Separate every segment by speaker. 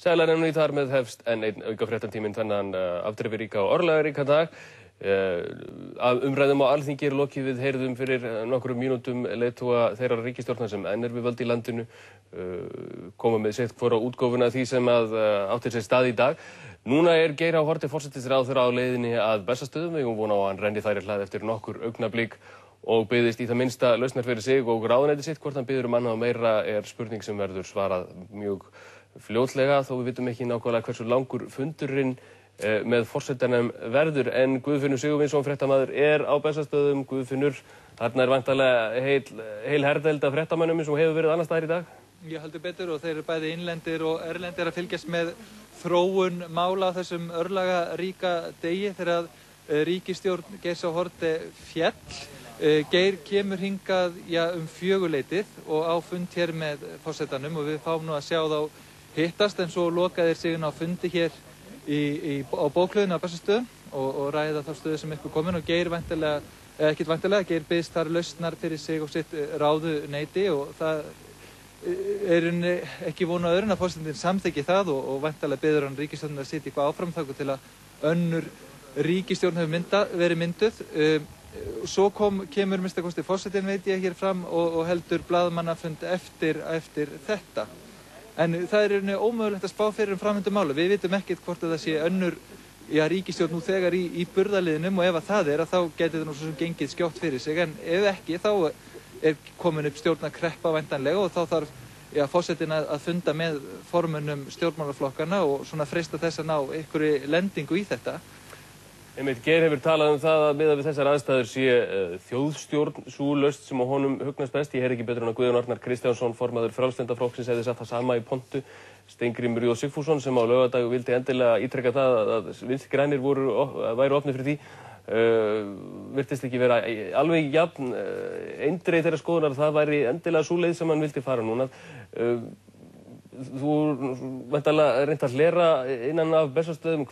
Speaker 1: Sælar en í þar með hefst enn einn aukafréttatíminn þennan afdrifaríka og örlagaríka dag. Af umræðum á Alþingi lokið við heyrðum fyrir nokkrum mínútum leiðtoga þeirrar ríkisstjórnar sem enn við völd í landinu koma með sitt hvora útgáfuna af því sem átti sér stað í dag. Núna Geir H. Haarde forsætisráðherra á leiðinni að Bessastöðum. Við von á að hann renni þær í hlað eftir nokkur augnablik og biðjist í það minnsta lausnar fyrir sig og ráðuneyti sitt. Hvort hann biður annað og meira spurning sem verður svarað mjög fljótlega, þó við vitum ekki nákvæmlega hversu langur fundurinn með forsetanum verður. En Guðfinnur Sigurvinsson fréttamaður á Bessastöðum. Guðfinnur, þarna væntanlega heil herdeild af fréttamönnum sem hefur verið annars staðar í dag?
Speaker 2: Ég heldur betur, og þeir eru bæði innlendir og erlendir að fylgjast með þróun mála á þessum örlagaríka degi þegar ríkisstjórn Geirs H. Haarde féll. Geir kemur hingað fjögurleytið og á fund hér með forsetanum og við fáum nú að sjá þá hittast, en svo lokaðir sig á fundi hér á bókhlöðinu á Bessastöðum og ræða þá stöðu sem komin, og Geir Geir biðst þar lausnar fyrir sig og sitt ráðuneyti, og það ekki von á öðru en að forsetinn samþykki það og væntanlega biður hann ríkisstjórnina að sitja eitthvað áfram þangað til að önnur ríkisstjórn hefur verið mynduð. Svo kemur minnsta kosti forsetinn, veit ég, hér fram og heldur blaðamannafund eftir þetta. En það ómögulegt að spá fyrir framvindu mála. Við vitum ekkert hvort að það sé önnur ríkisstjórn nú þegar í burðarliðnum, og ef það þá gæti það nú svo sem gengið skjótt fyrir sig, en ef ekki þá komin upp stjórnarkreppa væntanlega og þá þarf forsetinn að funda með formönnum stjórnmálaflokkana og svona freista þess að ná einhverri lendingu í þetta.
Speaker 1: Geir hefur talað það að miðað við þessar aðstæður sé þjóðstjórn sú lausn sem á honum hugnast best. Ég heyri ekki betur en að Guðjón Arnar Kristjánsson, formaður Frjálslyndaflokksins, hefði sagt það sama í pontu. Steingrímur J. Sigfússon sem á laugardag vildi endilega ítreka það að Vinstri grænir væru opnir fyrir því. Virtist ekki vera alveg jafn eindregið þeirra skoðunar að það væri endilega sú leið sem hann vildi fara núna. Þú væntanlega reynt að hlera innan af Bessastöðum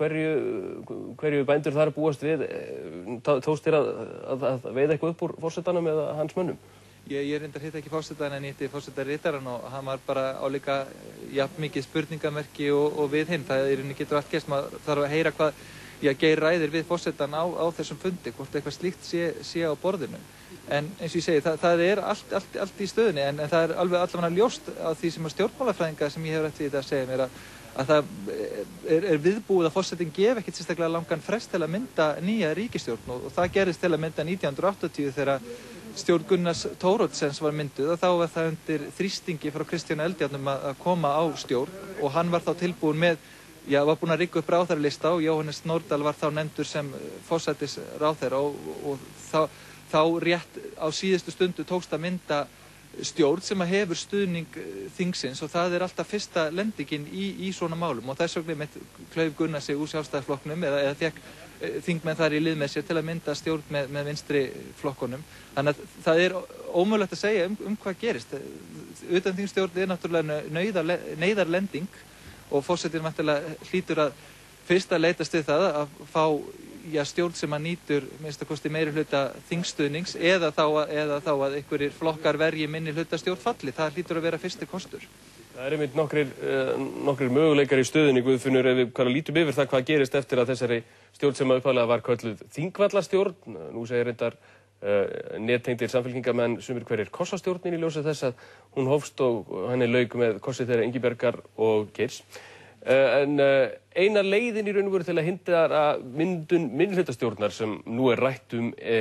Speaker 1: hverju bændur þar búast við. Tókst þér að veiða eitthvað upp úr forsetanum eða hans mönnum?
Speaker 2: Ég reyndar hitti ekki forsetan en hitti forsetarittarann og hann var bara álíka jafn mikið spurningamerki og við hinn. Það getur allt gerst, maður þarf að heyra hvað Geir ræðir við forsetan á þessum fundi, hvort eitthvað slíkt sé á borðinu. En eins og ég segi, það allt í stöðunni, en það allavega ljóst á því sem stjórnmálafræðinga sem ég hefur rætt við þetta að segja mér að það viðbúið að forsetinn gefi ekkert sérstaklega langan frest til að mynda nýja ríkisstjórn, og það gerist til að mynda 1980 þegar stjórn Gunnars Thoroddssens var mynduð, og þá var það undir þrýstingi frá Kristjáni Eldjárn að koma á stjórn, og hann var þá tilbúinn með var búinn að rigga upp ráðherralista og Jóhannes Nordal var þá nefndur sem forsætisráðherra og þá rétt á síðustu stundu tókst að mynda stjórn sem hefur stuðning þingsins, og það alltaf fyrsta lendingin í svona málum, og þess vegna klauf Gunnar sig úr Sjálfstæðisflokknum eða fékk þingmenn þar í lið með sér til að mynda stjórn með vinstri flokkunum. Þannig að það ómögulegt að segja hvað gerist. Utan þingstjórn náttúrulega neyðarlending, og forsetinn væntanlega hlýtur að fyrst að leitast við það að fá stjórn sem að nýtur minnsta kosti meiri hluta þingstuðnings, eða þá að einhverjir flokkar verji minni hluta stjórn falli. Það hlýtur að vera fyrsti kostur.
Speaker 1: Það einmitt nokkrir möguleikar í stöðunni, Guðfinnur, ef við lítum yfir það hvað gerist eftir að þessari stjórn sem upphaflega var kölluð Þingvallastjórn. Nú segir reyndar nettengdir samfylkingarmenn sumir hverjir kossastjórnin í ljósi þess að hún hófst og henni lauk með kossi þeirra Ingibjargar og Geirs. En eina leiðin í raun og veru til að hindra myndun minnihlutastjórnar sem nú rætt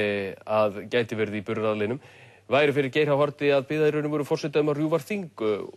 Speaker 1: að gæti verið í burðarliðnum væri fyrir Geir H. Haarde að biðja í raun og veru forseta að rjúfa þing,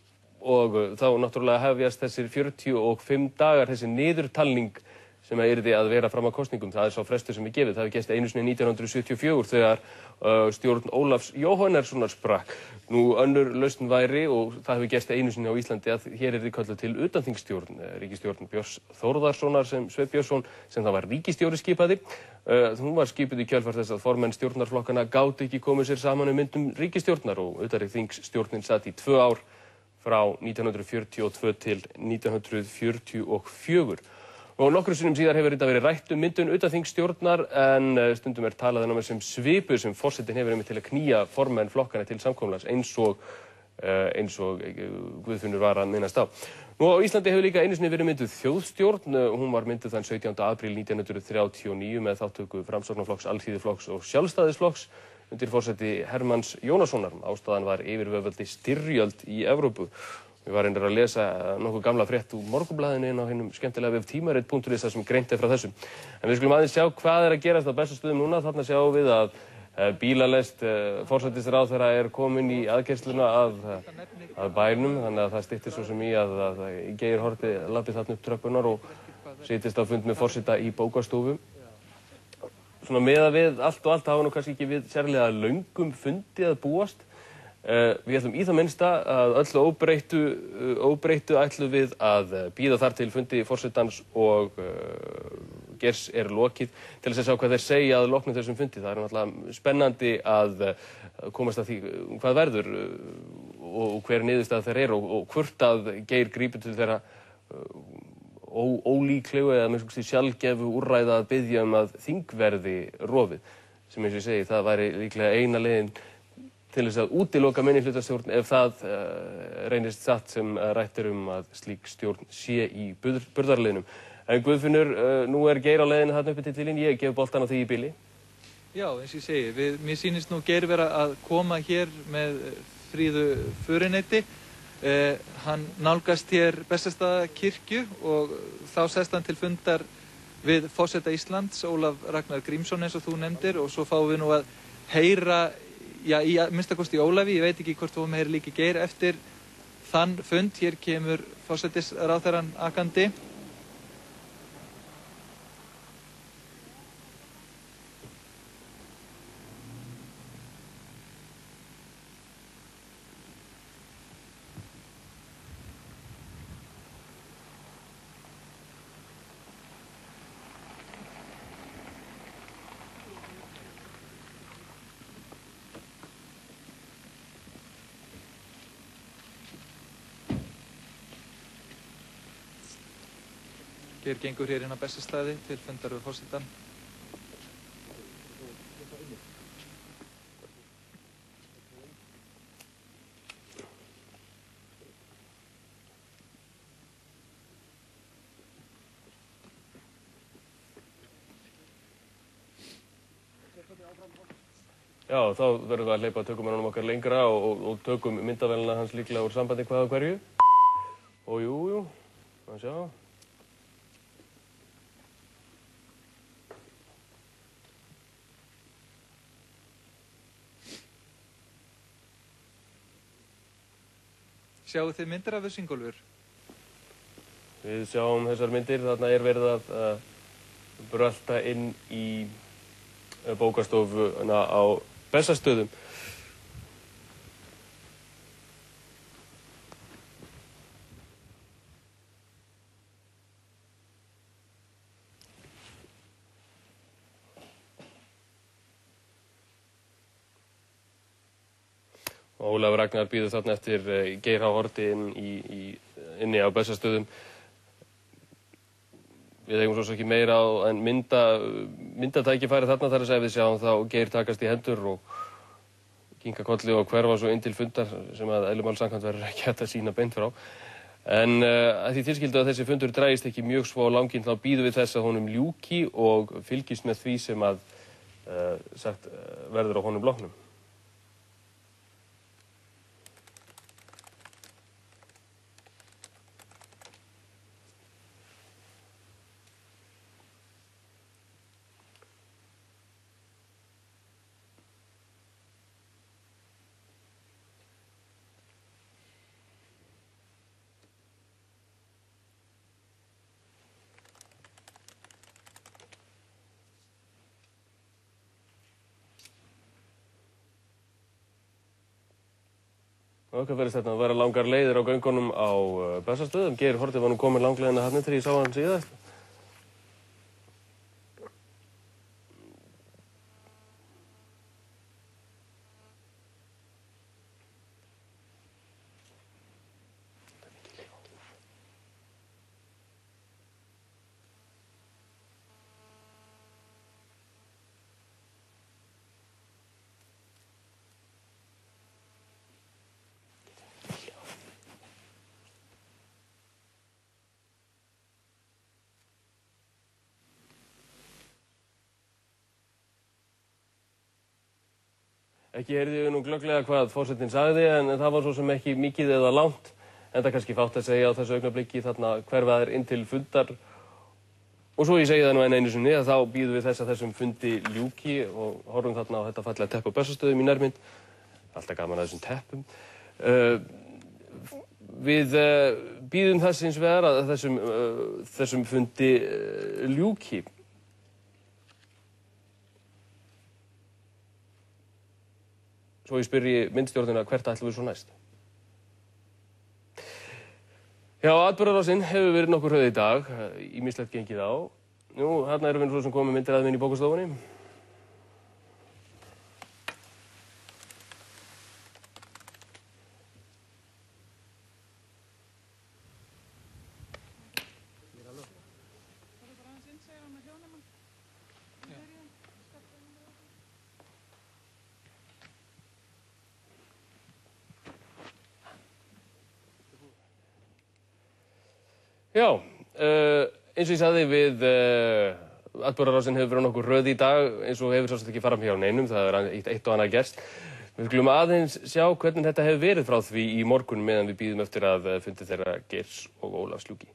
Speaker 1: og þá náttúrulega hefjast þessir 45 dagar, þessi niðurtalning sem yrði að vera fram að kosningum. Það sá frestur sem gefið. Það hefði gerst einu sinni 1974 þegar stjórn Ólafs Jóhannessonar sprakk. Nú önnur lausn væri, og það hefði gerst einu sinni á Íslandi, að hér yrði kölluð til utanþingsstjórn, ríkisstjórn Björns Þórðarsonar sem Sveinn Björnsson, sem það var ríkisstjóri skipaði. Hún var skipuð í kjölfar þess að formenn stjórnarflokkana gátu ekki komið sér saman myndun ríkisstjórnar, og utanþingsstjórnin sat í 2 ár frá 1942 til 1944. Og nokkrum sinnum síðar hefur þetta verið rætt myndun utanþingsstjórnar, en stundum talað sem svipu sem forsetinn hefur til að knýja formenn flokkana til samkomulags eins og Guðfinnur var að minnast á. Nú á Íslandi hefur líka einu sinni verið mynduð þjóðstjórn. Hún var mynduð þann 17. apríl 1939 með þátttöku Framsóknarflokks, Alþýðuflokks og Sjálfstæðisflokks undir forsæti Hermanns Jónassonar. Ástæðan var yfirvöfaldi styrjöld í Evrópu. Ég var reyndar að lesa nokkuð gamla frétt úr Morgunblaðinu inn á hinum skemmtilega vef tímarit.is þar sem greint frá þessu. En við skulum aðeins sjá hvað að gerast á Bessastöðum núna. Þarna sjáum við að bílalest forsætisráðherra komin í aðkeyrsluna að bænum, þannig að það styttir svo sem í að Geir Haarde labbi þarna upp tröppunar og sitjist á fund með forseta í bókastofu. Svona miðað við allt og allt hafa nú kannski ekki við sérlega löngum fundi að búast. Við ætlum í það minnsta að öllu óbreyttu ætlum við að bíða þar til fundi forsetans og Geirs lokið til þess að sjá hvað þeir segja að loknum þessum fundi. Það náttúrulega spennandi að komast að því hvað verður og hver niðurstaða þeir og hvort að Geir grípur til þeirra ólíklegu eða með svona sjaldgæfu úrræða að biðja að þing verði rofið. Sem eins og ég segi, það væri líklega eina leiðin til þess að útiloka minnihlutastjórn ef það reynist satt sem rætt að slík stjórn sé í burðarliðnum. En Guðfinnur, nú Geir á leiðinni þarna uppi titilinn, ég gef boltan á því í bili.
Speaker 2: Já, eins og ég segi, mér sýnist nú Geir vera að koma hér með fríðu föruneyti. Hann nálgast hér Bessastaðakirkju og þá sest hann til fundar við forseta Íslands, Ólaf Ragnar Grímsson eins og þú nefndir, og svo fáum við nú að heyra í minnstakosti Ólafi, ég veit ekki hvort þú heyrir líka Geir eftir þann fund. Hér kemur forsætisráðherrann akandi. Geir gengur hér inn á Bessastaði til fundar við forsetann.
Speaker 1: Já, þá verðum við að hleypa tökumennunum okkar lengra og tökum myndavélina hans líklega úr sambandi hvað og hverju. Og jú, að sjá.
Speaker 2: Sjáu þið myndir af þessu, Ingólfur?
Speaker 1: Við sjáum þessar myndir, þarna verið að brölta inn í bókastofuna á Bessastöðum. Ólafur Ragnar bíður þarna eftir Geir Haarde inni á Bessastöðum. Við eigum svo ekki meira en myndatækifæri þarna, þar að segja við sjáum þá Geir takast í hendur og kinka kolli og hverfa svo inn til fundar sem að eðli máls samkvæmt verður ekki hægt að sýna beint frá. En að því tilskildu að þessi fundur dragist ekki mjög svo á langinn, þá bíðum við þess að honum ljúki og fylgist með því sem að sagt verður á honum loknum. Okkar verðist þetta að vera langar leiðir á göngunum á Bessastöðum. Geir Haarde var nú komin langleiðina þarna þegar ég sá hann síðast. Ekki heyrði ég nú glögglega hvað forsetinn sagði, en það var svo sem ekki mikið eða langt, en það kannski fátt að segja á þessu augnablikki þarna hverfaðir inn til fundar. Og svo ég segi það nú enn einu sinni að þá býðum við þess að þessum fundi ljúki og horfum þarna á þetta fallega tepp á Bessastöðum í nærmynd. Alltaf gaman að þessum teppum. Við býðum þess hins vegar að þessum fundi ljúki. Svo ég spyrji myndstjórnina hvert ætlum við svo næst. Já, atburðarásin hefur verið nokkur hröð í dag, ýmislegt gengið á. Nú, þarna erum við svo sem komið myndir að minn í bókastofunni. Já, eins og ég sagði við atburðarásin hefur verið nokkur röð í dag eins og hefur svolítið ekki farað hjá neinum, það er eitt og annað gerst. Við skulum aðeins sjá hvernig þetta hefur verið frá því í morgun meðan við bíðum eftir að fundi þeirra Geirs og Ólafs ljúki.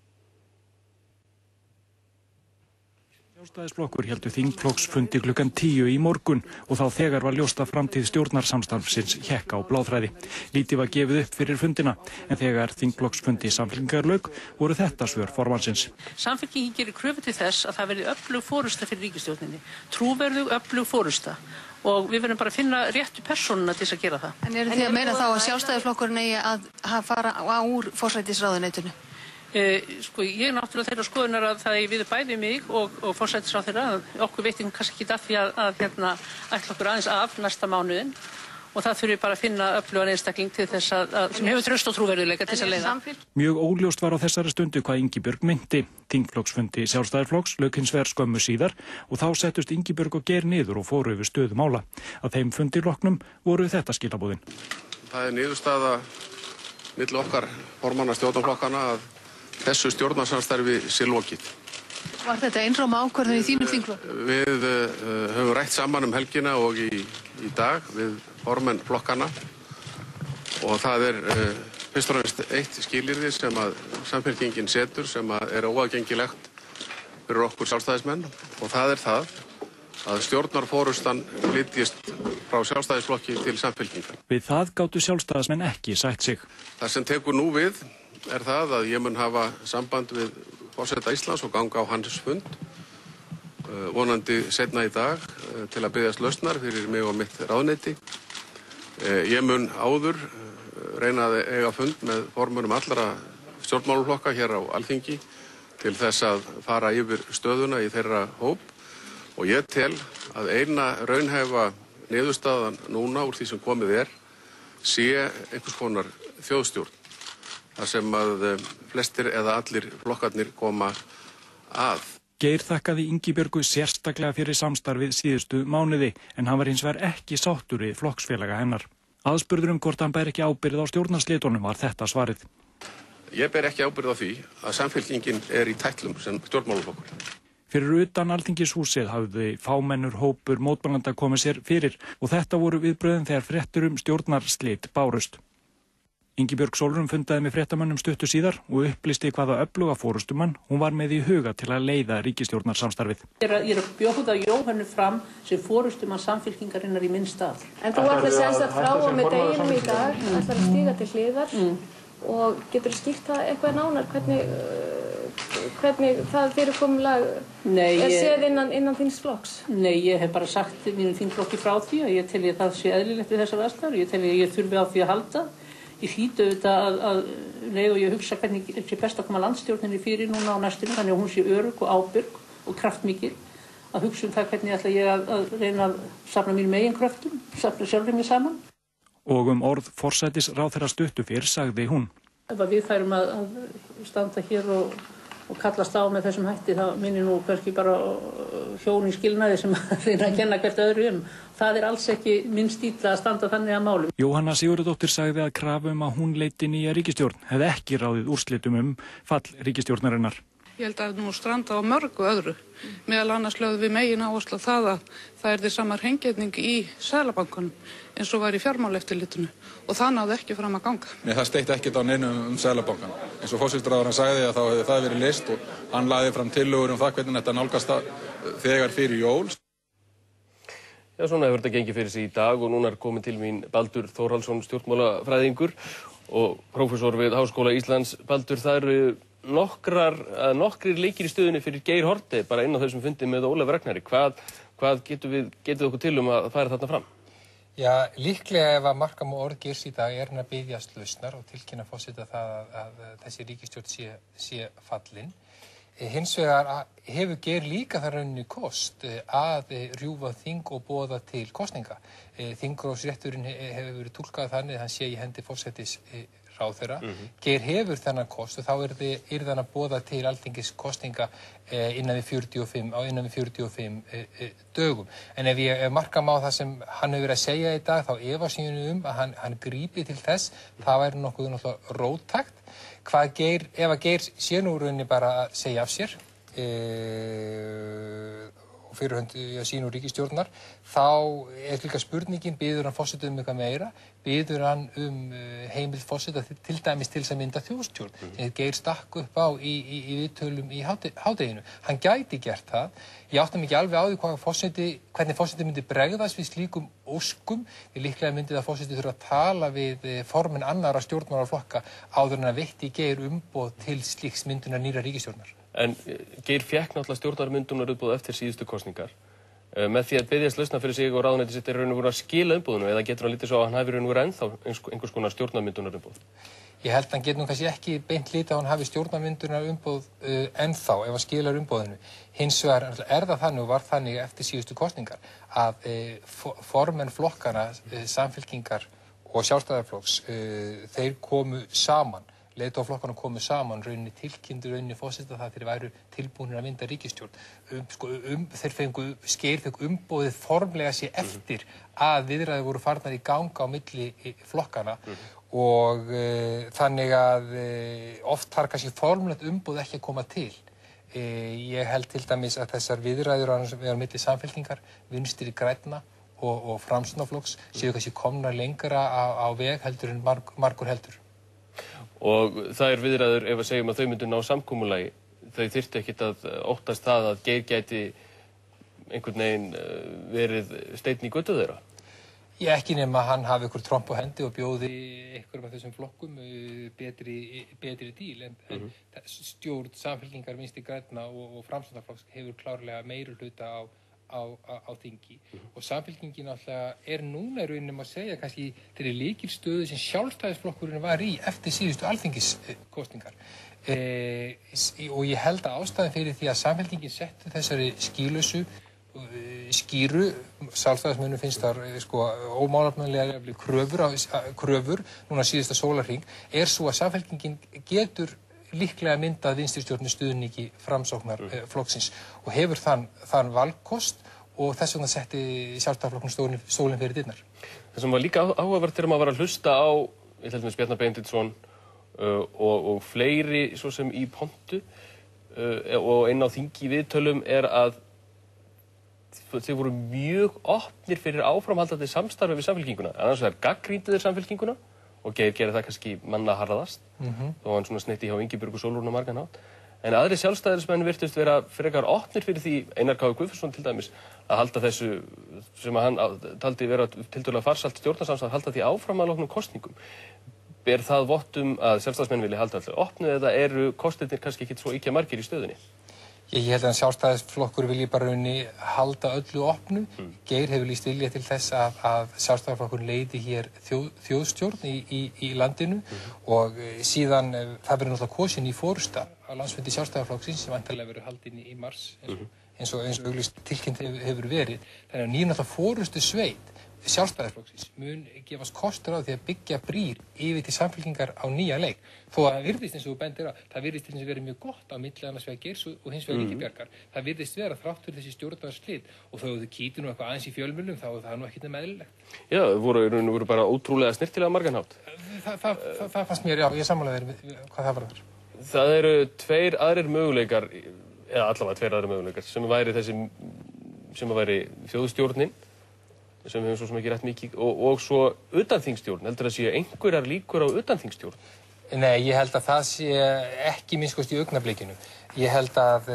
Speaker 3: Sjálfstæðisflokkur héldu þingflokksfundi klukkan 10 í morgun og þá þegar var ljóst að framtíð stjórnarsamstarfsins hékk á bláþræði. Lítið var gefið upp fyrir fundina, en þegar þingflokksfundi Samfylkingar lauk voru þetta svör formannsins.
Speaker 4: Samfylkingin gerir kröfu til þess að það verði öflug forysta fyrir ríkisstjórninni. Trúverðug öflug forysta. Og við verðum bara að finna réttu persónuna til þess að gera það.
Speaker 5: En eru þið að meina þá að Sjálfstæðisflokkurinn eigi að fara úr forsætisráðuneytinu?
Speaker 4: Sko, ég er náttúrulega þeirra skoðunar að það er við bæði mig og forsætisráðherra að okkur veitum kannski ekki af því að ætla okkur aðeins af næsta mánuðin og það þurfi bara að finna öflugan einstakling til þess sem hefur traust og trúverðuleika til þess að leiða.
Speaker 3: Mjög óljóst var á þessari stundu hvað Ingibjörg meinti. Þingflokksfundi Sjálfstæðisflokks lauk hins vegar skömmu síðar og þá settust Ingibjörg og Geir niður og fóru yfir stöðu mála. Að þeim fundi loknum voru þetta skilaboðin.
Speaker 6: Það er niðurstaða milli okkar formanna stjórnarflokkana að þessu stjórnarsamstarfi sé lokið.
Speaker 5: Var þetta einróma ákvörðun í þínum þingflokk?
Speaker 6: Við höfum rætt saman helgina og í dag við formenn flokkana og það er fyrst og fremst eitt skilyrði sem að Samfylkingin setur sem er óaðgengilegt fyrir okkur sjálfstæðismenn og það er það að stjórnarforustan flytjist frá Sjálfstæðisflokki til Samfylkingar.
Speaker 3: Við það gátu sjálfstæðismenn ekki sætt sig.
Speaker 6: Það sem tekur nú við er það að ég mun hafa samband við forseta Íslands og ganga á hans fund vonandi seinna í dag til að biðjast lausnar fyrir mig og mitt ráðuneyti. Ég mun áður reyna að eiga fund með formönnum allra stjórnmálaflokka hér á Alþingi til þess að fara yfir stöðuna í þeirra hóp og ég tel að eina raunhæfa niðurstaðan núna úr því sem komið sé einhvers konar þjóðstjórn. Það sem að flestir eða allir flokkarnir koma að.
Speaker 3: Geir þakkaði Ingibjörgu sérstaklega fyrir samstarfið síðustu mánuði en hann var hins vegar ekki sáttur við flokksfélaga hennar. Aðspurður hvort hann bæri ekki ábyrgð á stjórnarslitunum var þetta svarið.
Speaker 6: Ég ber ekki ábyrgð á því að Samfylkingin er í tætlum sem stjórnmálaflokkur.
Speaker 3: Fyrir utan Alþingishúsið hafði fámennur hópur mótmælenda komið sér fyrir og þetta voru viðbrögðin þegar fréttur stjórnarslit bárust. Ingibjörg Sólrún fundaði með fréttamönnum stuttu síðar og upplýsti hvaða öfluga forystumann hún var með í huga til að leiða ríkisstjórnarsamstarfið.
Speaker 4: Ég er að bjóða Jóhönnu fram sem forystumann Samfylkingarinnar í minn stað.
Speaker 7: En þú ætlar semst að frá og með deginum í dag, ætlar að stíga til hliðar og getur skýrt það eitthvað nánar hvernig það fyrirkomulag séð innan þíns flokks?
Speaker 4: Nei, ég hef bara sagt mínum þingflokki frá því að ég telji það sé eðlilegt við þessar aðstæður. Ég telji að ég þurfi á því að halda. Ég hlýt auðvitað að leið og ég hugsa hvernig sé best að koma landstjórninni fyrir núna á næstunni þannig að hún sé örugg og ábyrg og kraftmikil að hugsa það hvernig ætla ég að reyna að safna mínum eigin kröftum, safna sjálfum mig saman.
Speaker 3: Og orð forsætisráðherra stuttu fyrr sagði hún.
Speaker 4: Ef við færum að standa hér og kallast á með þessum hætti þá minnir nú kannski bara hjón í skilnaði sem reyna að kenna hvert öðru Það alls ekki minn stíll að standa þannig að málum.
Speaker 3: Jóhanna Sigurðardóttir sagði að krafa að hún leiti nýja ríkisstjórn hefði ekki ráðið úrslitum fall ríkisstjórnarinnar.
Speaker 8: Ég held að nú stranda á mörgu öðru. Meðal annars lögðum við megin áherslu á það að það yrði sama hreingerning í Seðlabankanum eins og var í fjármálaeftirlitinu og það náði ekki fram að ganga.
Speaker 9: Nei, það steytti ekkert á neinu Seðlabankann. Eins og forsætisráðherrann sagði að þá hefði það verið leyst og hann lagði fram tillögur það hvernig þetta nálgast þegar fyrir jól.
Speaker 1: Já, svona hefur þetta gengið fyrir sig í dag og núna komin til mín Baldur Þórhallsson, stjórnmálafræðingur og prófessor við Háskóla Íslands. Baldur, það eru nokkrir leikir í stöðunni fyrir Geir Haarde bara inn á þessum fundi með Ólaf Ragnari. Hvað getið okkur til að færa þarna fram?
Speaker 10: Já, líklega ef að marka má orð Geirs í dag hann að biðjast lausnar og tilkynna forseta það að þessi ríkisstjórn sé fallin. Hins vegar hefur Geir líka þar rauninni kost að rjúfa þing og boða til kosninga. Þingrofsrétturinn hefur verið túlkað þannig að hann sé í hendi forsetis ráðherra. Geir hefur þennan kost og þá yrði hann að boða til Alþingis kosninga innan við 45 dögum. En ef ég marka má það sem hann hefur verið að segja í dag, þá efast ég að hann grípi til þess. Það væri nokkuð náttúrulega róttækt. Ef að Geir sé nú rauninni bara að segja af sér og fyrir hönd sínu ríkisstjórnar, þá líka spurningin, biður hann forseta eitthvað meira, biður hann heimild forseta til dæmis til þess að mynda þjóðstjórn, sem Geir stakk upp á í viðtölum í hádeginu. Hann gæti gert það. Ég átta mig ekki alveg á því hvernig forseti myndi bregðast við slíkum óskum. Líklega myndi það forseti þurfa að tala við formenn annarra stjórnmálaflokka áður en að veitti Geir umboð til slíks myndunar nýrra ríkisstjórnar.
Speaker 1: En Geir fékk náttúrulega stjórnarmyndunarumboð eftir síðustu kosningar. Með því að biðjast lausna fyrir sig og ráðuneyti sitt raun og veru að skila umboðinu eða getur hann lítið svo að hann hafi raun og veru ennþá einhvers konar stjórnarmyndunarumboð?
Speaker 10: Ég held að hann getur nú kannski ekki beint lítið að hann hafi stjórnarmyndunarumboð ennþá ef hann skilar umboðinu. Hins vegar það þannig og var þannig eftir síðustu kosningar að formenn flokkana, Samfylkingar og Sjálfstæðisflokks, þeir komu saman. Leiðtogaflokkarnir komu saman, tilkynntu forseta það þeir væru tilbúnir að mynda ríkisstjórn. Geir fengu umboðið formlega sér eftir að viðræður voru farnar í ganga á milli flokkana og þannig að oft þarf kannski formlegt umboð ekki að koma til. Ég held til dæmis að þessar viðræður á milli Samfylkingar, Vinstri grænna og Framsóknarflokks séu kannski komnar lengra á veg heldur en margur heldur.
Speaker 1: Og það viðræður ef að segjum að þau myndu ná samkomulagi, þau þyrftu ekkert að óttast það að Geir gæti einhvern veginn verið steinn í götu þeirra?
Speaker 10: Ég ekki nema að hann hafi ykkur tromp á hendi og bjóði einhverjum af þessum flokkum betri díl en stjórn Samfylkingar, Vinstri grænna og Framsóknarflokks hefur klárlega meiri hluta á þingi og Samfylkingin alltaf núna í rauninni að segja kannski þeirri lykilstöðu sem Sjálfstæðisflokkurinn var í eftir síðustu alþingiskosningar og ég held að ástæðan fyrir því að Samfylkingin setti þessari skýru Sjálfstæðismönnum finnst þar ómálefnalega kröfur núna síðasta sólarhring svo að Samfylkingin getur líklega myndað vinstristjórn stuðningi Framsóknarflokksins og hefur þann valkost og þess vegna setti Sjálfstæðisflokkurinn stólinn fyrir dyrnar.
Speaker 1: Það sem var líka áhugavert þegar maður var að hlusta á Bjarna Benediktsson og fleiri svo sem í pontu og inn á þingi viðtölum að þeir voru mjög opnir fyrir áframhaldandi samstarfi við Samfylkinguna. Annars vegar gagnrýndu þeir Samfylkinguna og Geir gerir það kannski manna harðast þó hann svona sneitti hjá Ingibjörgu Sólrúnu á margan hátt. En aðrir sjálfstæðismenn virtust vera frekar opnir fyrir því, Einar K. Guðfinnsson til dæmis, að halda þessu sem hann taldi vera tiltölulega farsælt stjórnarsamstarf, halda því áfram að loknum kosningum. Ber það vott að sjálfstæðismenn vilja halda allir opnu eða eru kostirnir kannski ekki svo ýkja margir í stöðunni?
Speaker 10: Ég held að Sjálfstæðisflokkur vilji bara halda öllu opnu. Geir hefur lýst vilja til þess að Sjálfstæðisflokkur leiði hér þjóðstjórn í landinu og síðan það verður náttúrulega kosin í forysta á landsfundi Sjálfstæðisflokksins sem væntanlega verður haldinn í mars eins og auglýst tilkynnt hefur verið. Þannig að nýr náttúrulega forystu sveit Sjálfstæðisflokksins mun gefast kostur á því að byggja brýr yfir til Samfylkingar á nýja leik. Þó að það virðist eins og þú bendir á, það virðist eins og verið mjög gott á milli annars vegar Geirs og hins vegar Ingibjargar. Það virðist vera þrátt fyrir þessi stjórnarslit og þó þau kýtu nú eitthvað aðeins í fjölmiðlum þá er það nú ekkert eðlilegt.
Speaker 1: Já, það voru bara ótrúlega snyrtilega margan hátt.
Speaker 10: Það fannst mér, já, ég sammála þér hvað það var þar.
Speaker 1: Það eru tveir aðrir möguleikar, eða allavega tveir aðrir möguleikar, sem væri þjóðstjórnin, sem við höfum svo sem ekki rætt mikið, og svo utanþingsstjórn. Heldur það séu einhverjar líkur á utanþingsstjórn?
Speaker 10: Nei, ég held að það sé ekki minnst í augnablikinu. Ég held að,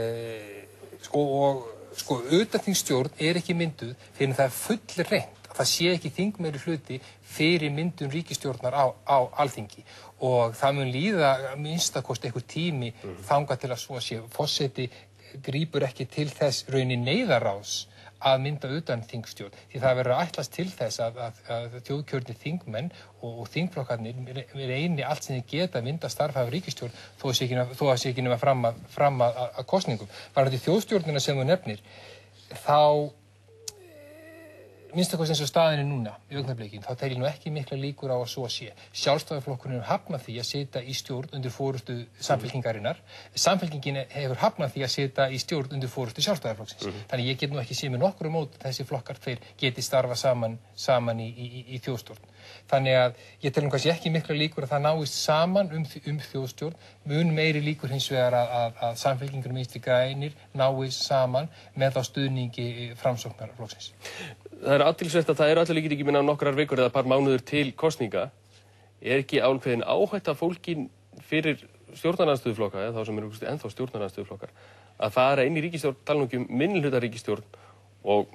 Speaker 10: utanþingsstjórn ekki mynduð fyrir það full reynt að það sé ekki þingmeiri hluti fyrir myndun ríkisstjórnar á Alþingi. Og það mun líða minnstakosti einhver tími þangað til að svo sé. Forseti grípur ekki til þess raun í neyðarráðs að mynda utan þingstjórn, því það verður að ætlast til þess að þjóðkjörnir þingmenn og þingflokkarnir reyni allt sem þeir geta að mynda starfhæfa ríkisstjórn þó að sé ekki nema fram að kosningum. Varðandi þjóðstjórnina sem þú nefnir, þá minnstakosti eins og staðinni núna í augnablikinu, þá tel ég nú ekki mikla líkur á að svo sé. Sjálfstæðisflokkurinn hefur hafnað því að sitja í stjórn undir forystu Samfylkingarinnar. Samfylkingin hefur hafnað því að sitja í stjórn undir forystu Sjálfstæðisflokksins. Þannig ég get nú ekki séð með nokkru mót þessi flokkar tveir geti starfa saman í þjóðstjórn. Þannig að ég tel kannski ekki mikla líkur að það náist saman þjóðstjórn, mun meiri líkur hins vegar að Samfylkingar og Vinstri grænir náist saman með þá stuðningi Framsóknarflokksins.
Speaker 1: Það er athyglisvert að það eru allir líkir ekki minna nokkrar vikur eða par mánuður til kosninga. Er ekki ákveðin áhætta fólkin fyrir stjórnarandstöðuflokka, eða þá sem eru ennþá stjórnarandstöðuflokkar, að fara inn í ríkisstjórn, tala um minnihlutaríkisstjórn og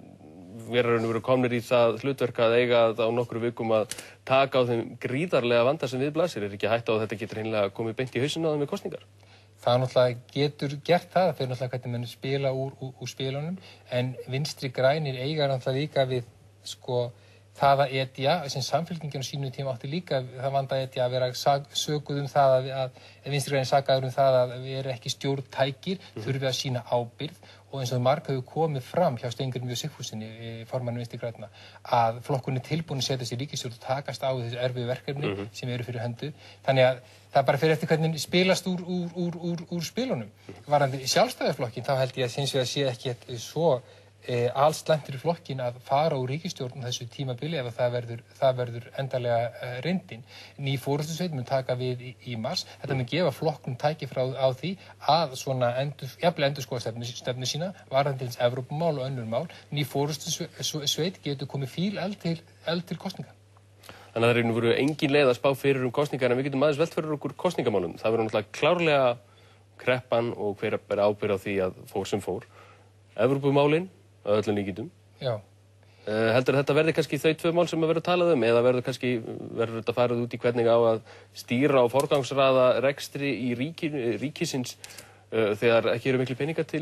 Speaker 1: vera komnir í það hlutverk að eiga á nokkru vikum að taka á þeim gríðarlega vanda sem við blasir? Er ekki hætta á að þetta getur hreinlega komið beint í hausinn á þeim með kosningar?
Speaker 10: Það náttúrulega getur gert það fyrir náttúrulega hvernig menn spila úr spilunum, en Vinstri grænir eiga náttúrulega líka við það að etja, sem Samfylkingin á sínum tíma átti líka það vanda að etja að vera sökuð það að Vinstri grænir sakaður það að vera ekki stjórntækir, þurfi að sýna ábyrgð, og eins og marg hefur komið fram hjá Steingrími J. Sigfússyni, formanni Vinstri grænna, að flokkurinn tilbúinn að setja sig í ríkisstjórn og takast á þessu erfiðu verkefni sem eru fyrir höndu. Þannig að það bara fyrir eftir hvernig spilast úr spilunum. Varðandi Sjálfstæðisflokkinn, þá held ég að hins vegar sé ekki svo allslæmt fyrir flokkinn að fara úr ríkisstjórn þessu tímabili ef það verður endanlega reyndin. Ný forystusveit mun taka við í mars. Þetta mun gefa flokknum tækifæri á því að svona jafnvel endurskoða stefnu sína varðandi til Evrópumál og önnur mál. Ný forystusveit getur komið eld til kosninga.
Speaker 1: Þannig að það voru engin leið að spá fyrir kosningar, en við getum aðeins velt fyrir okkur kosningamálum. Það verður náttúrulega klárlega kreppan og hver ber ábyrgð á því að fór sem fór. Evrópumálin að öllum líkindum.
Speaker 10: Já.
Speaker 1: Heldur þetta verði kannski þau tvö mál sem verður talað um, eða verður þetta farið út í hvernig á að stýra og forgangsraða rekstri í ríkisins þegar ekki eru miklu peningar til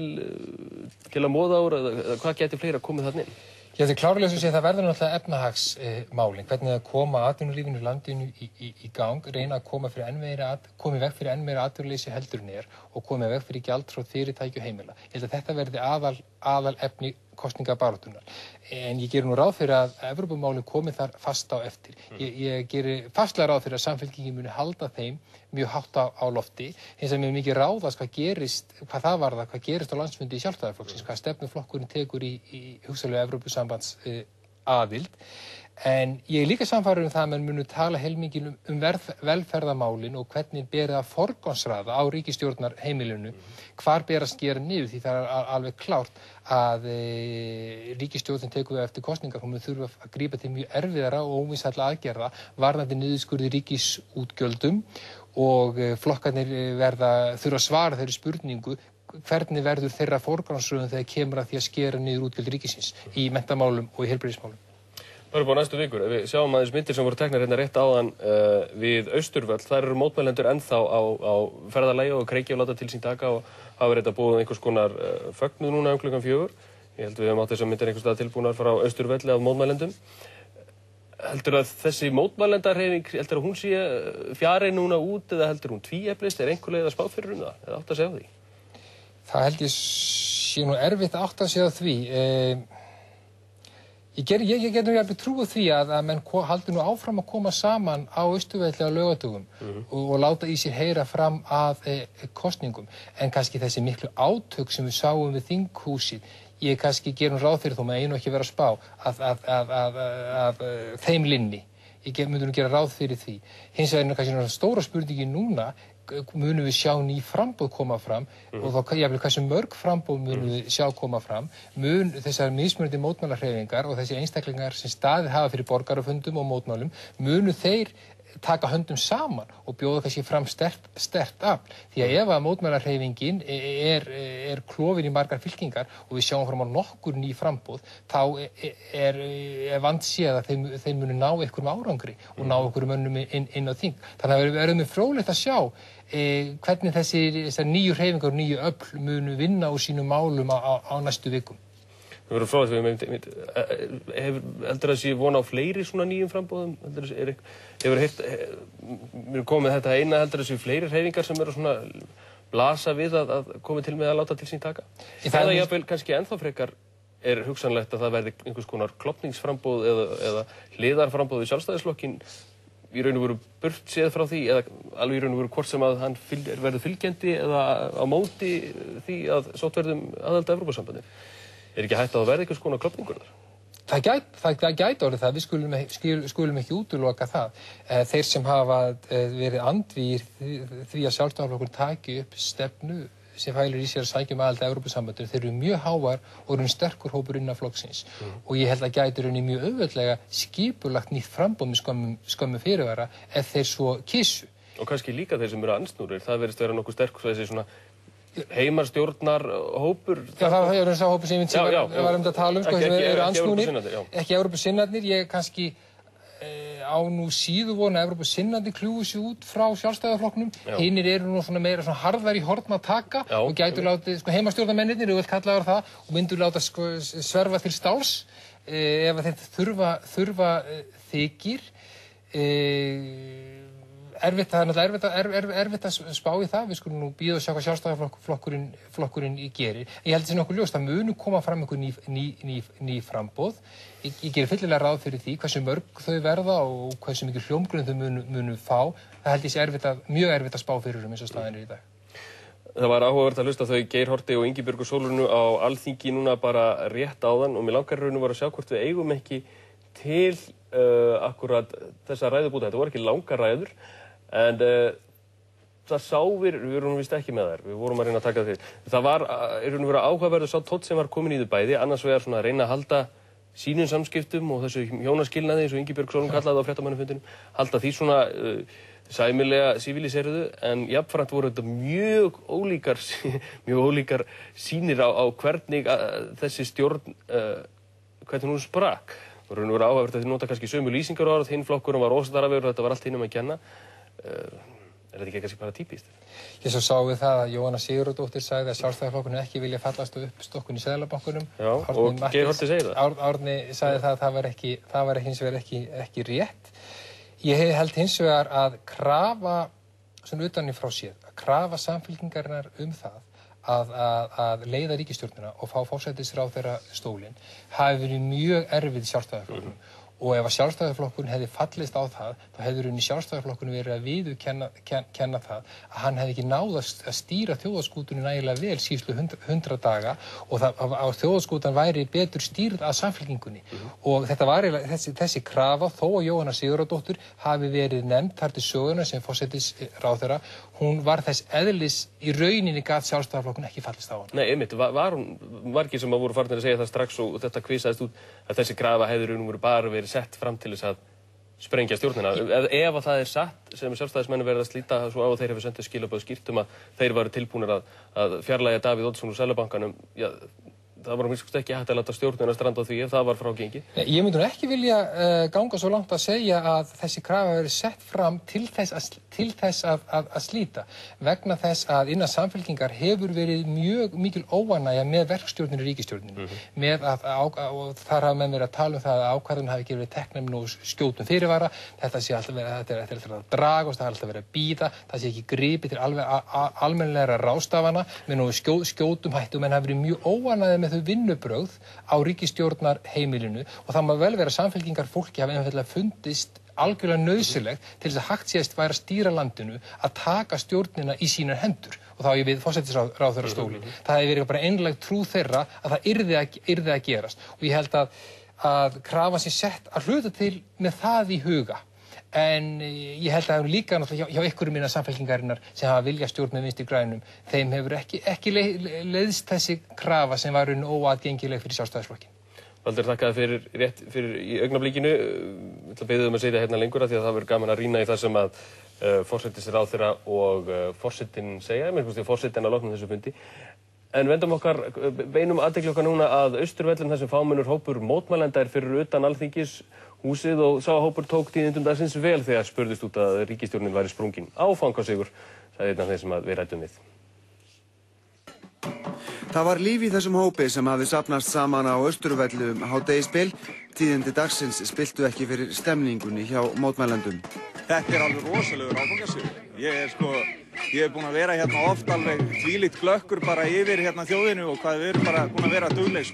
Speaker 1: að móða úr, eða hvað geti fleira komið þarna inn?
Speaker 10: Já, þetta klárlega sem sé það verður náttúrulega efnahagsmálin, hvernig að koma atvinnulífinu í landinu í gang, reyna að koma í veg fyrir enn meira atvinnuleysi heldur en og koma í veg fyrir gjaldþrot fyrirtæki og heimila. Ég held að þetta verði aðal efni kosningabaráttunnar. En ég geri nú ráð fyrir að Evrópumálin komi þar fast á eftir. Ég geri fastlega ráð fyrir að Samfylkingin muni halda þeim mjög hátt á lofti, hins vegar mjög mikið ráðast hvað gerist á landsfundi í Sjálfstæðisflokksins, hvað stefnuflokkurinn tekur í hugsanlega Evrópusambands aðild. En ég er líka sannfærður það að menn munu tala heilmikið velferðarmálin og hvernig ber að forgangsraða á ríkisstjórnarheimilinu, hvar ber að skera niður, því það er alveg klárt að ríkisstjórnin tekur við eftir kosningar, hún mun þurfa að grípa til mjög erfiðara og óvísalla aðgerða varðandi niðurskurði ríkisútgjöldum, og flokkarnir þurfa að svara þeirri spurningu hvernig verður þeirra forgangsröðun þegar kemur að því að skera niður útgjöld ríkisins í menntamálum og í heilbrigðismálum.
Speaker 1: Það eru bara næstu vikur. Við sjáum aðeins myndir sem voru teknar hérna rétt áðan við Austurvöll. Þar eru mótmælendur ennþá á ferðalagi og kreiki og láta til sín taka og hafa verið að búið einhvers konar fögnuð núna klukkan 4. Ég held við höfum átt þessar myndir einhvers staðar tilbúnar frá Austurvelli af mótmælendum. Heldur að þessi mótmælendahreyfing, heldur að hún sé fjari núna út eða heldur hún tvíeflist? Er einhver leið að spá fyrir það eða átt að segja á því?
Speaker 10: Það held ég sé nú erfitt að átta sig á því. Ég get nú jafnvel trú á því að menn haldi nú áfram að koma saman á Austurvelli á laugardögum og láta í sér heyra fram að kosningum. En kannski þessi miklu átök sem við sáum við þinghúsið, ég kannski gerum ráð fyrir þó með einu ekki vera að spá að þeim linni. Ég myndi nú gera ráð fyrir því. Hins vegar er kannski stóra spurningin núna, munum við sjá ný framboð koma fram og þá jafnvel hversu mörg framboð munum við sjá koma fram, mun þessar mismunandi mótmælahreyfingar og þessi einstaklingar sem staðið hafa fyrir borgarafundum og mótmælum, munu þeir taka höndum saman og bjóða kannski fram sterkt afl. Því að ef að mótmælahreyfingin er klofin í margar fylkingar og við sjáum fram á nokkur ný framboð, þá er vandséð að þeir munu ná einhverjum árangri og ná einhverjum mönnum inn á þing. Þannig að við verðum fróðlegt að sjá hvernig þessar nýju hreyfingar og nýju öfl munu vinna úr sínum málum á næstu vikum.
Speaker 1: Við verðum fróðlegt, heldur að sé vona á fleiri svona nýjum frambóðum? Hefur heyrt, við erum komið þetta eina, heldur að sé fleiri hreyfingar sem eru svona blasa við að komi til með að láta til sín taka? Eða jafnvel kannski ennþá frekar hugsanlegt að það verði einhvers konar klofningsframbóð eða hliðarframbóð í Sjálfstæðisflokkinn í raun og veru burt séð frá því, eða alveg í raun og veru hvort sem að hann verður fylgjandi eða á móti því að sótt verðum aðhalda Evrópusambandið. Ekki hægt að það verði einhvers konar klofningur þar?
Speaker 10: Það gæti orðið það, við skulum ekki útiloka það. Þeir sem hafa verið andvígir því að Sjálfstæðisflokkurinn taki upp stefnu sem fælir í sér að sækja aðild að Evrópusambandinu, þeir eru mjög háar og eru sterkur hópur innan flokksins. Og ég held að gæti raunni mjög auðveldlega skipulagt nýtt framboð með skömmu fyrirvara ef þeir svo kissu.
Speaker 1: Og kannski líka þeir sem eru andsnúrir, það verðist vera nokkuð sterk svo þessi svona heimarstjórnar hópur.
Speaker 10: Já, það er þessi hópur sem ég var að tala sem eru andsnúnir, ekki Evrópusinnarnir. Ég kannski á nú síðu vona að Evrópusinnarnir kljúfi sig út frá Sjálfstæðisflokknum. Hinir eru nú svona meira svona harðar í horn að taka og gætu látið heimastjórnarmennirnir, ef við kallaðar það, og myndu láta sverfa til stáls ef þeir þurfa þykir. Það er erfitt að spá í það, við skulum nú bíða og sjá hvað Sjálfstæðisflokkurinn gerir. Ég held þessi nokkuð ljóst að munu koma fram einhver ný framboð. Ég gerir fyllilega ráð fyrir því hversu mörg þau verða og hversu mikið hljómgrunn þau munu fá. Það held ég sé mjög erfitt að spá fyrir eins og staðan í dag.
Speaker 1: Það var áhugavert að hlusta þau Geir Haarde og Ingibjörgu Sólrúnu á Alþingi núna bara rétt áðan og mér langar raun og veru að sjá hvort við eigum ekki til akkurat þessa ræðubúta. Þetta voru ekki langar ræður. En það við vorum vist ekki með þær, við vorum að reyna að taka því. Það var áhugaverður sá tónn sem var komin í þau bæði, annars vegar svona að reyna að halda sínum samskiptum og þessu hjónaskilnaði, eins og Ingibjörg Sólrún kallaði á fréttamannafundinum, halda því svona sæmilega siviliseruðu, en jafnframt voru þetta mjög ólíkar sýnir á hvernig þessi stjórn, hvernig hún sprakk. Það var raun og veru áhugaverður að þið nota kannski sömu lýsingar á orð, hinn flokkurinn var óstarafegur, þetta var allt hinum að kenna. Er þetta ekki kannski bara típist?
Speaker 10: Ég svo sá við það að Jóhanna Sigurðardóttir sagði að Sjálfstæðisflokkurinn ekki vilja fallast á uppstokkun í Seðlabankanum.
Speaker 1: Já, og Geir Haarde segir það.
Speaker 10: Árni sagði það að það var hins vegar ekki rétt. Ég held hins vegar að krafa, svona utan í frá séð, að krafa Samfylkingarinnar það að leiða ríkisstjórnina og fá forsætisráðherra stólinn hafi verið mjög erfið Sjálfstæðisflokknum. Og ef að Sjálfstæðisflokkurinn hefði fallist á það, þá hefði Sjálfstæðisflokkurinn verið að viðurkenna það að hann hefði ekki náð að stýra þjóðarskútunni nægilega vel síðustu 100 daga og að þjóðarskútan væri betur stýrð að Samfylkingunni. Og þetta var þessi krafa, þó að Jóhanna Sigurðardóttir hafi verið nefnd þar til söguna sem forsætisráðherra, hún var þess eðlis í rauninni gat Sjálfstæðisflokkurinn ekki fallist á hann.
Speaker 1: Nei, einmitt, var hún margir sem voru farnir að segja það strax og þetta kvisaðist út að þessi krafa hefði raunveru bara verið sett fram til þess að sprengja stjórnina. Ef að það er satt sem sjálfstæðismenn verið að slíta svo á að þeir hefur sendið skilaboð skýrt að þeir varu tilbúnir að fjarlægja Davíð Oddsson úr Seðlabankanum, það var ekki hægt að láta stjórnina stranda á því ef það var frá gengi.
Speaker 10: Ég myndi nú ekki vilja ganga svo langt að segja að þessi krafa verið sett fram til þess að slíta vegna þess að innan Samfylkingar hefur verið mjög mikil óánægja með verkstjórnir í ríkisstjórninni og þar hafa menn verið að tala það að ákvarðanir hafi ekki verið teknar með nú skjótum fyrirvara, þetta sé alltaf verið að dragast, það er alltaf verið að bíða, það sé ekki gripið til almennilegra ráðstafana með nú skjótum hætti og menn hafi verið mjög óánægðir með þau vinnubrögð á ríkisstjórnar heimilinu og það má vel vera Samfylkingar fólki hafi einfaldlega fundist algjörlega nauðsynlegt til þess að hægt séðst væri að stýra landinu að taka stjórnina í sínar hendur og þá ég við forsætisráðherra stólinn. Það hefði verið bara einlæg trú þeirra að það yrði að gerast og ég held að krafa sé sett að hluta til með það í huga En ég held að líka náttúrulega hjá ykkurum innan Samfylkingarinnar sem hafa viljað stjórn með Vinstri grænum, þeim hefur ekki leiðst þessi krafa sem var óaðgengileg fyrir Sjálfstæðisflokkinn.
Speaker 1: Valdur, þakka þér fyrir í augnablikinu. Ég ætla að biðja að segja hérna lengur því að það verður gaman að rýna í það sem að forsætisráðherra og forsetinn segja, forsetinn að loknum þessu fundi. En vendum beinum athygli okkar núna að Austurvöllum þar sem fámennur hópur mótmælenda fyrir utan Alþingishúsið og sá hópur tók tíðindum dagsins vel þegar spurðist út að ríkisstjórnin væri sprungin. Áfangasigur, sagði einn af þeim sem við ræddum við.
Speaker 11: Það var líf í þessum hópi sem hafði safnast saman á Austurvelli hádegisbil. Tíðindi dagsins spiltu ekki fyrir stemningunni hjá mótmælendum.
Speaker 12: Þetta alveg rosalegur áfangasigur. Ég búinn að vera hérna oft alveg þvílíkt glökkur bara yfir hérna þjóðinu og hvað við erum bara búin að vera dugleg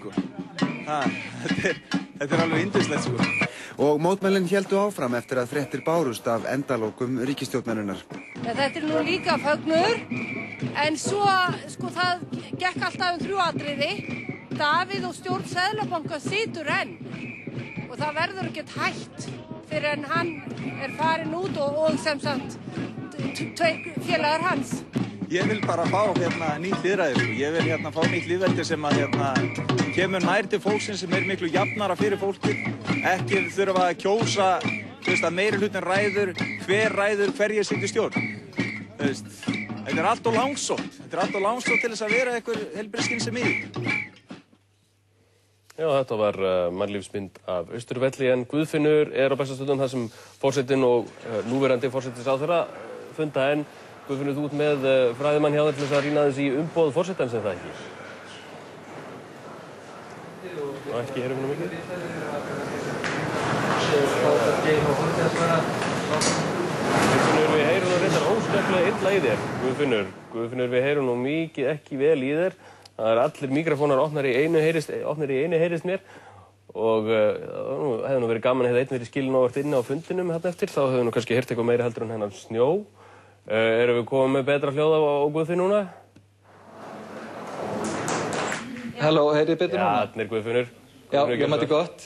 Speaker 12: Þetta alveg yndislegt
Speaker 11: Og mótmælin héldu áfram eftir að fréttir bárust af endalokum ríkisstjórnarinnar.
Speaker 13: Þetta nú líka fögnur, en svo það gekk alltaf 3 atriði. Davíð og stjórn Seðlabanka situr enn og það verður ekkert hætt fyrir en hann farinn út og sem sagt 2 félagar hans.
Speaker 12: Ég vil bara fá nýtt lýðræði. Ég vil fá nýtt lýðveldi sem að kemur nær til fólksins sem miklu jafnara fyrir fólkið. Ekki þurfa að kjósa að meirihlutin ræður, hver ræður hverjir situr í stjórn. Þetta allt of langsótt. Þetta allt of langsótt til þess að vera einhver heilbrigð skynsemi í því.
Speaker 1: Já, þetta var mannlífsmynd af Austurvelli en Guðfinnur á besta stundum þar sem forsetinn og núverandi forsetisráðherra funda en Guðfinnur, þú ert með fræðimann hjá þér til þess að rýna aðeins í umboð forsetans en það ekki? Og ekki heyrum við mikið? Guðfinnur, við heyrum nú reyndar óskaplega illa í þér. Guðfinnur, við heyrum nú mikið ekki vel í þér. Það allir mikrofónar opnar í einu heyrist mér og hefði nú verið gaman að hefði einn verið skilinn óvart inni á fundinum hérna eftir, þá hefði nú kannski heyrt eitthvað meira heldur en hennan snjó. Erum við komið með betra hljóð á Guðfinn núna?
Speaker 2: Halló, heyrið betur núna?
Speaker 1: Já, þarna Guðfinnur.
Speaker 2: Já, ég mæti gott.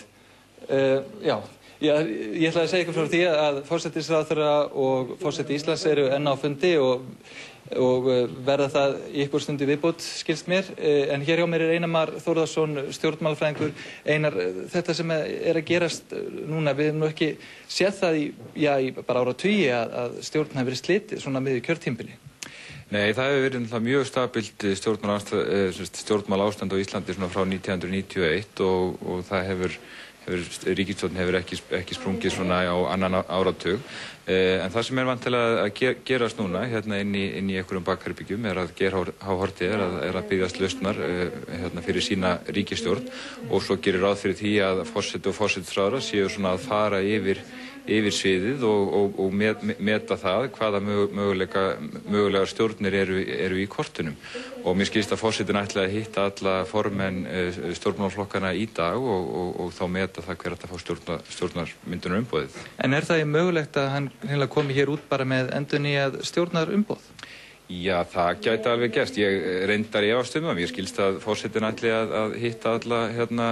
Speaker 2: Ég ætlaði að segja ykkur frá því að forsætisráðherra og forseti Íslands eru enn á fundi og verða það í ykkur stundi viðbót, skilst mér. En hér hjá mér Einar Már Þórðarson, stjórnmálafræðingur. Einar, þetta sem að gerast núna, við hefum nú ekki séð það í bara áratugi að stjórn hafi verið slitið svona miðju kjörtímabili.
Speaker 14: Nei, það hefur verið mjög stabilt stjórnmálaástand á Íslandi svona frá 1991 og það ríkisstjórn hefur ekki sprungið svona á annan áratug. En það sem vantilega að gerast núna hérna inn í einhverjum bakherbergjum að Geir H. Haarde að biðjast lausnar fyrir sína ríkisstjórn og svo gerir ráð fyrir því að forseti og forsætisráðherra séu svona að fara yfir sviðið og meta það hvaða mögulegar stjórnir eru í kortunum. Og mér skilst að forsetinn ætlaði að hitta alla formenn stjórnmálaflokkana í dag og þá meta það hver að fá stjórnarmyndunar umboðið.
Speaker 2: En það mögulegt að hann komi hér út bara með endurnýjað stjórnarumboð?
Speaker 14: Já, það gæti alveg gerst. Ég reyndar efast um það. Mér skilst að forsetinn ætlaði að hitta alla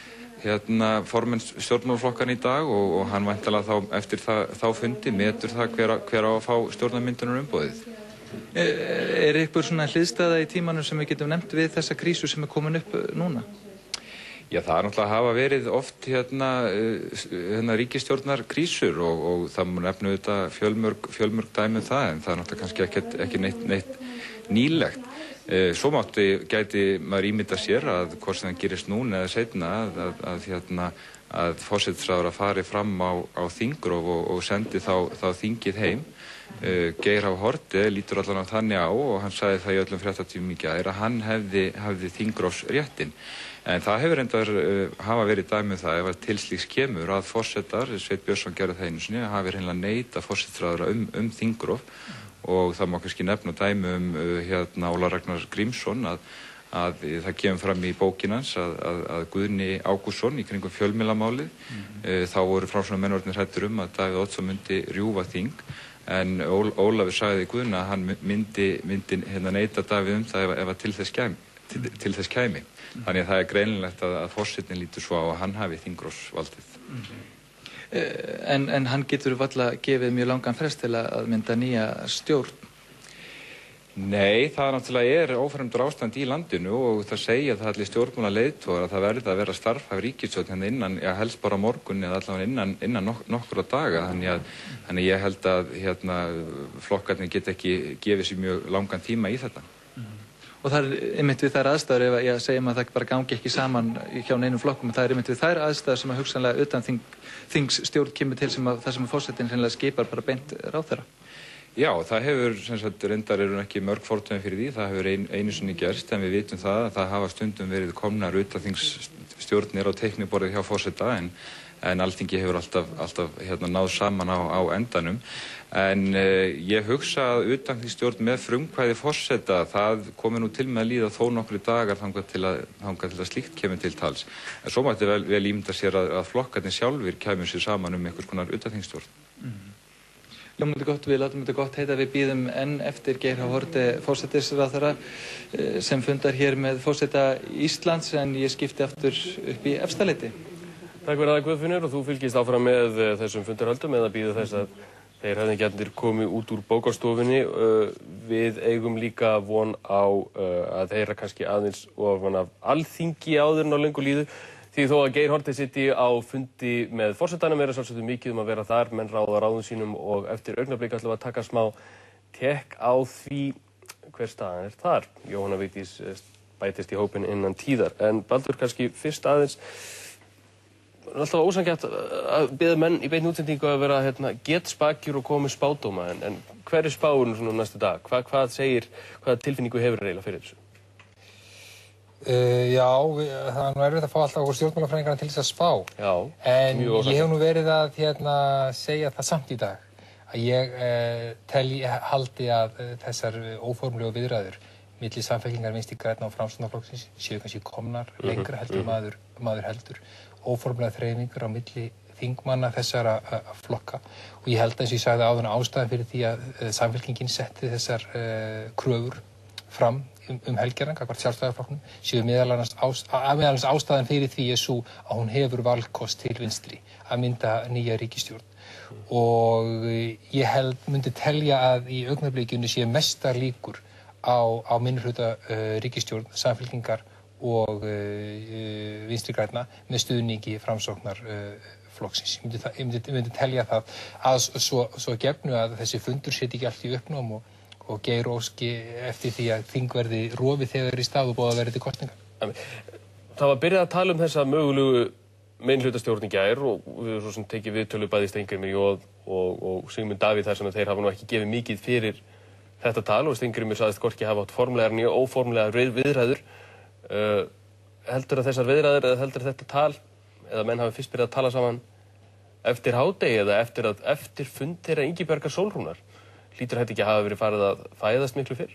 Speaker 14: formenn stjórnmálaflokkan í dag og hann væntanlega eftir þá fundi metur það hver á að fá stjórnarmyndunar umboðið.
Speaker 2: Ykkur svona hliðstæða í tímanum sem við getum nefnt við þessa krísu sem komin upp núna?
Speaker 14: Já, það náttúrulega hafa verið oft ríkisstjórnar krísur og það má nefna auðvitað fjölmörg dæmi það en það náttúrulega kannski ekki neitt nýlegt. Svo gæti maður ímynda sér að hvort sem það gerist núna eða seinna að forsætisráðherra fari fram á þingrof og sendi þá þingið heim. Geir H. Haarde lítur allan á þannig á og hann sagði það í öllum fréttatímum í gær að hann hefði þingrofsréttinn. En það hefur reyndar hafa verið dæmi það ef að til slíks kemur að forsetar, Sveinn Björnsson gerði það einu sinni, hafi hreinlega neitað forsætisráðherra þingrof og það má kannski nefna dæmi Óla Ragnar Grímsson að það kemur fram í bókinans að Guðni Ágústsson í kringum fjölmiðlamálið þá voru Framsóknarmenn hræddir að Davíð Oddsson myndi rjúfa þing en Ólafur sagði Guðna að hann myndi neita Davíð það ef til þess kæmi. Þannig að það greinilegt að forsetinn lítur svo á að hann hafi þingrofsvaldið.
Speaker 2: en hann getur varla gefið mjög langan frest til að mynda nýja stjórn.
Speaker 14: Nei, það náttúrulega ófremdur ástand í landinu og það segja það allir stjórnmálaleiðtogar að það verði að vera starfhæf ríkisstjórn hérna innan, helst bara á morgun eða allavega innan nokkura daga. Þannig ég held að flokkarnir get ekki gefið sér mjög langan tíma í þetta.
Speaker 2: Og það einmitt við þær aðstæður, ef ég segjum að það bara gangi ekki saman hjá neinum flokkum, það einmitt við þær aðstæður sem að hugsanlega utan þingsstjórn kemur til þar sem forsetinn hreinlega skipar bara beint ráðherra.
Speaker 14: Já, það hefur, reyndar eru ekki mörg fordæmi fyrir því, það hefur einu sinni gerst, en við vitum það að það hafa stundum verið komnar utanþingsstjórnir á teikniborðið hjá forseta, en Alþingi hefur alltaf náð saman á endanum. En ég hugsa að utanþingsstjórn með frumkvæði forseta, það komi nú til með að líða þó nokkru dagar þangað til að slíkt kemur til tals. En svo mætti vel ímynda sér að flokkarnir sjálfir kæmur sér saman einhvers konar utanþingsstjórn.
Speaker 2: Við látum þetta gott heita, við bíðum enn eftir Geir H. Haarde forsætisráðherra sem fundar hér með forseta Íslands, en ég skipti aftur upp í Efstaleiti.
Speaker 1: Takk fyrir það, Guðfinnur, og þú fylgist áfram með þessum fundarhöldum eða bíða þess að þeir höfðingjarnir komi út úr bókastofunni. Við eigum líka von á að heyra kannski aðeins ofan af Alþingi áður en á löngu líðu. Því þó að Geir Haarde sitji á fundi með forsetanum sjálfsagt mikið að vera þar, menn ráða ráðum sínum og eftir augnablik ætlum við að taka smá tekk á því hver staðan þar. Jóhanna Vigdís bætist í hópinn innan tíðar. En Baldur, kannski fyrst aðeins, alltaf ósanngjarnt að biðja menn í beinni útsendingu að vera getspakir og koma með spádóma, en hver spáin svona næstu dag? Hvaða tilfinningu hefur eiginlega fyrir þessu?
Speaker 10: Já, það erfitt að fá alltaf okkur stjórnmálafræðingarna til þess að spá.
Speaker 1: Já,
Speaker 10: en ég hef nú verið að segja það samt í dag að ég haldi að þessar óformlegu viðræður milli Samfylkingar, Vinstri grænna og Framsóknarflokksins séu kannski komnar lengra heldur maður heldur. Óformlega þreifingar á milli þingmanna þessara flokka, og ég held að, eins og ég sagði áðan, ástæðan fyrir því að Samfylkingin setti þessar kröfur fram helgina gagnvart Sjálfstæðisflokknum séu meðal annars ástæðan fyrir því sú að hún hefur valkost til vinstri að mynda nýja ríkisstjórn. Og ég myndi telja að í augnablikinu sé mestar líkur á minnihluta ríkisstjórn Samfylkingar og Vinstri grænna með stuðningi Framsóknarflokksins. Ég myndi telja það að svo gefnu að þessi fundur setji ekki allt í uppnám og Geir óski eftir því að þing verði rofið þegar í stað og boðað verði til kosninga.
Speaker 1: Það var byrjað að tala um þessa mögulegu minnihluta í gær og við höfum svo sem tekið viðtölu bæði Steingrímur J og Sigmund Davíð þar sem þeir hafa nú ekki gefið mikið fyrir þetta tal, og Steingrímur sagðist hvorki hafa átt formlegar né óformlegar viðræður. Heldur að þessar viðræður eða heldur þetta tal, eða menn hafi fyrst byrjað að tala saman eftir hádegi eða eftir fund þeirra Ingibjargar Sólrúnar? Hlýtur þetta ekki að hafa verið farið að fæðast miklu fyrr?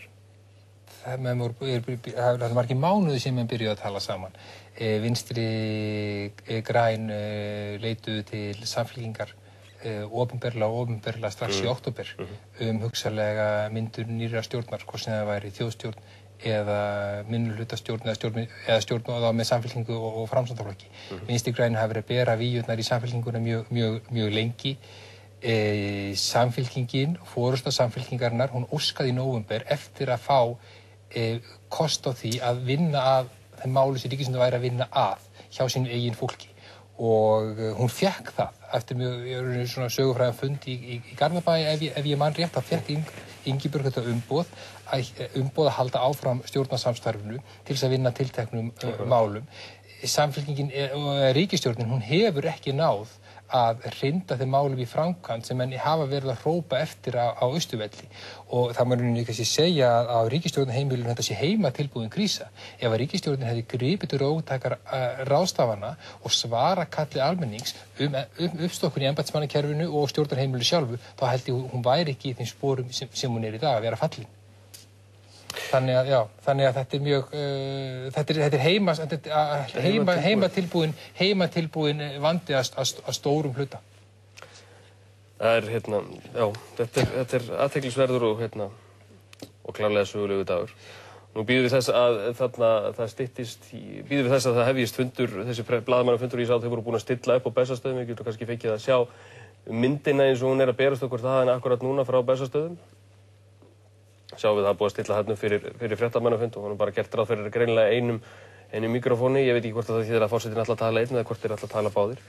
Speaker 10: Það var ekki mánuði sem við byrjuðum að tala saman. Vinstri græn leituðu til Samfylkingar opinberlega strax í október hugsanlega myndur nýrra stjórnar, hvort sem það væri þjóðstjórn eða minnihlutastjórn eða stjórn með Samfylkingu og Framsóknarflokki. Vinstri græn hafa verið að bera víurnar í Samfylkinguna mjög lengi. Samfylkingin, forysta Samfylkingarinnar, hún óskaði í nóvember eftir að fá kost á því að vinna að þeim máli sem ríkisstjórnin væri að vinna að hjá sínu eigin fólki, og hún fékk það eftir mjög sögufræðan fund í Garðabæ, ef ég man rétt, þá fékk Ingibjörg þetta umboð að halda áfram stjórnarsamstarfinu til þess að vinna tilteknum málum. Samfylkingin og ríkisstjórnin, hún hefur ekki náð að hrinda þeim málum í framkvæmd sem menn hafa verið að hrópa eftir á Austurvelli, og það má kannski segja að á ríkisstjórnarheimilinu þetta sé heima tilbúin krísa. Ef að ríkisstjórnin hefði gripið til róttækra ráðstafana og svara kalli almennings uppstokkun í embættismannakerfinu og stjórnarheimilinu sjálfu, þá held ég hún væri ekki í þeim sporum sem hún í dag, að vera fallin. Þannig að þetta er mjög, þetta er heimatilbúin vandi að stórum hluta.
Speaker 1: Það er, þetta er athyglisverður og klárlega sögulegu dagur. Nú býðum við þess að það styttist, býðum við þess að það hefjist fundur, þessi blaðamannafundur ég sá þeir voru búin að stilla upp á Bessastöðum, við getum kannski fengið að sjá myndina eins og hún að berast okkur þaðan akkurat núna frá Bessastöðum. Sjáum við það búið að stilla þarna fyrir fréttamannafund og hann bara gert ráð fyrir greinilega einum mikrofóni, ég veit ekki hvort það þýðir að forsetinn ætla að tala einn eða hvort þeir ætla að tala báðir.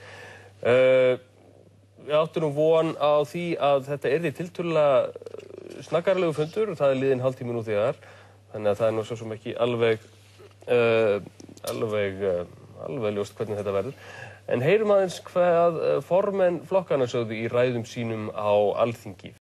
Speaker 1: Við áttum nú von á því að þetta yrði tiltölulega snaggarlegu fundur og það er liðinn hálftími nú þegar. Þannig að það er nú svo sem ekki alveg ljóst hvernig þetta verður. En heyrum aðeins hvað formenn flokkanna sögðu í ræðum sínum á Alþingi.